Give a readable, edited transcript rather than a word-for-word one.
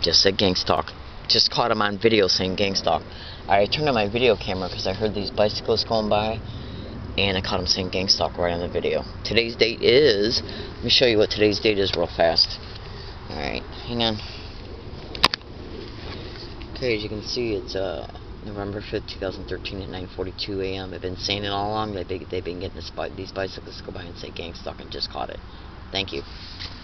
just said gang stalk. Just caught him on video saying gang stalk. I turned on my video camera because I heard these bicyclists going by, and I caught him saying gang stalk right on the video. Today's date is, let me show you what today's date is real fast. Alright, hang on. Okay, as you can see, it's November 5th, 2013 at 9:42 a.m. I've been saying it all along. They've been getting these bicyclists to go by and say gang stalk, and just caught it. Thank you.